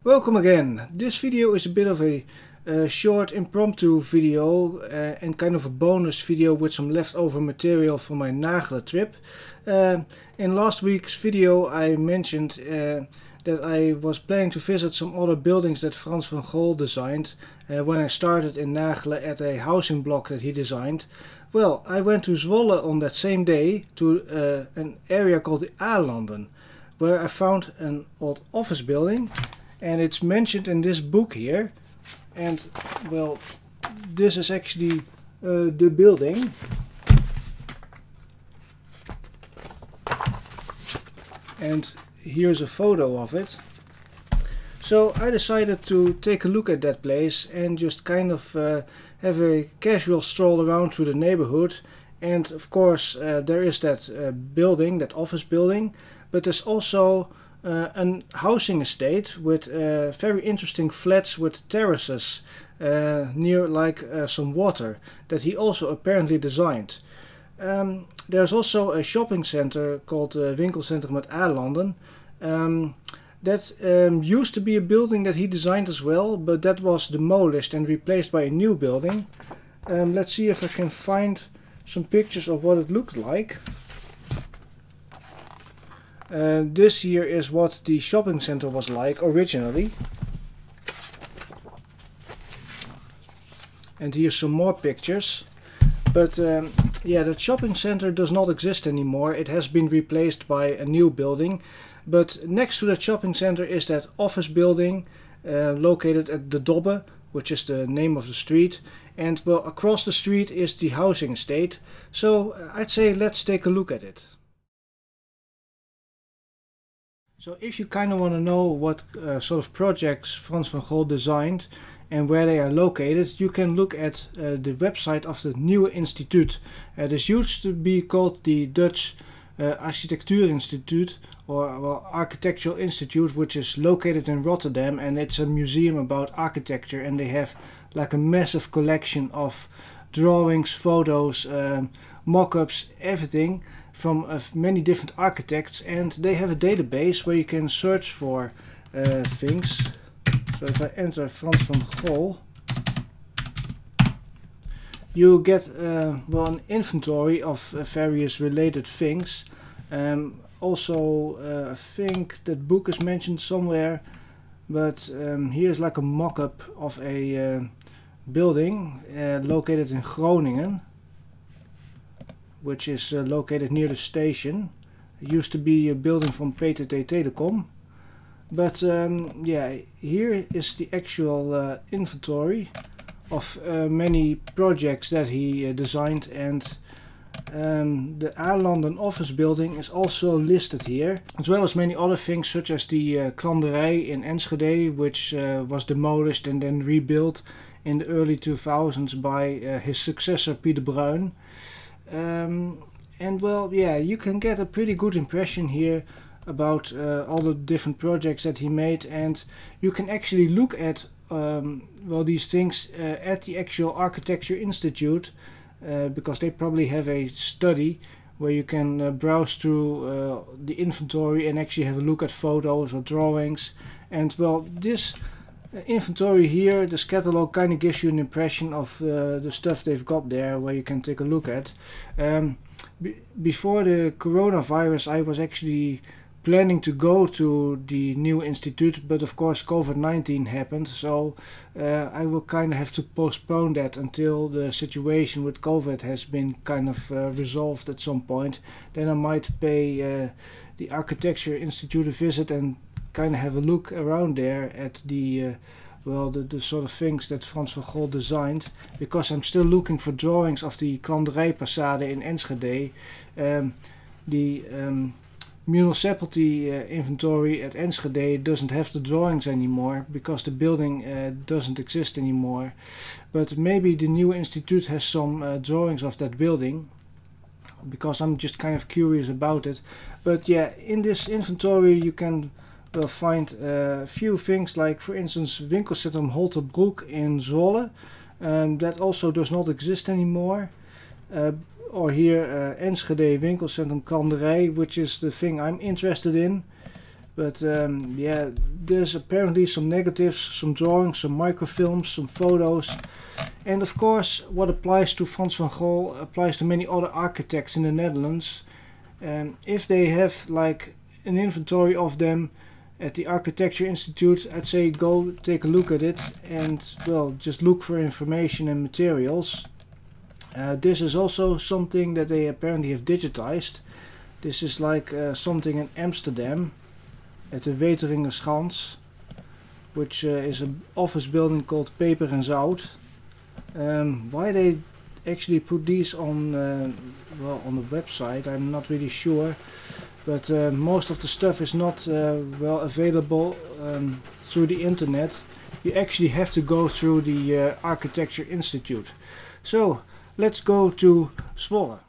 Welcome again. This video is a bit of a short impromptu video and kind of a bonus video with some leftover material from my Nagelen trip. In last week's video I mentioned that I was planning to visit some other buildings that Frans van Gol designed when I started in Nagelen at a housing block that he designed. Well, I went to Zwolle on that same day to an area called the Alanden, where I found an old office building. And it's mentioned in this book here, and well, this is actually the building. And here's a photo of it. So I decided to take a look at that place and just kind of have a casual stroll around through the neighborhood. And of course there is that building, that office building, but there's also a housing estate with very interesting flats with terraces near some water that he also apparently designed. There's also a shopping center called Winkelcentrum het Alanden. That used to be a building that he designed as well, but that was demolished and replaced by a new building. Let's see if I can find some pictures of what it looked like. This here is what the shopping center was like originally. And here's some more pictures. But yeah, that shopping center does not exist anymore. It has been replaced by a new building. But next to that shopping center is that office building located at De Dobbe, which is the name of the street. And well, across the street is the housing estate. So I'd say let's take a look at it. So if you kind of want to know what sort of projects Frans van Gol designed and where they are located, you can look at the website of the Nieuwe Instituut. This used to be called the Dutch Architectuurinstituut, or well, Architectural Institute, which is located in Rotterdam, and it's a museum about architecture, and they have like a massive collection of drawings, photos, mock-ups, everything from many different architects, and they have a database where you can search for things. So if I enter Frans van Gol, you get well, an inventory of various related things. Also I think that book is mentioned somewhere, but here's like a mock-up of a building located in Groningen, which is located near the station. It used to be a building from PTT Telecom. But yeah, here is the actual inventory of many projects that he designed, and the Alanden office building is also listed here, as well as many other things such as the Klanderij in Enschede, which was demolished and then rebuilt in the early 2000s by his successor Pieter Bruin. And well, yeah, you can get a pretty good impression here about all the different projects that he made, and you can actually look at well, these things at the actual Architecture Institute, because they probably have a study where you can browse through the inventory and actually have a look at photos or drawings. And well, this inventory here, this catalog, kind of gives you an impression of the stuff they've got there, where you can take a look at. Before the coronavirus, I was actually planning to go to the Nieuwe Instituut, but of course COVID-19 happened, so I will kind of have to postpone that until the situation with COVID has been kind of resolved at some point. Then I might pay the Architecture Institute a visit and kind of have a look around there at the well, the sort of things that Frans van Gol designed, because I'm still looking for drawings of the Klanderij Passade in Enschede. The municipality inventory at Enschede doesn't have the drawings anymore because the building doesn't exist anymore. But maybe the Nieuwe Instituut has some drawings of that building, because I'm just kind of curious about it. But yeah, in this inventory you can find a few things, like for instance Winkelcentrum Holterbroek in Zwolle. That also does not exist anymore. Or here Enschede Winkelcentrum Klanderij, which is the thing I'm interested in. But yeah, there's apparently some negatives, some drawings, some microfilms, some photos. And of course, what applies to Frans van Gogh applies to many other architects in the Netherlands. And if they have like an inventory of them at the Architecture Institute, I'd say go take a look at it and, well, just look for information and materials. This is also something that they apparently have digitized. This is like something in Amsterdam at the Weteringenschans, which is an office building called Peper en Zout. Why they actually put these on, well, on the website, I'm not really sure. But most of the stuff is not well available through the internet. You actually have to go through the Architecture Institute. So let's go to Zwolle.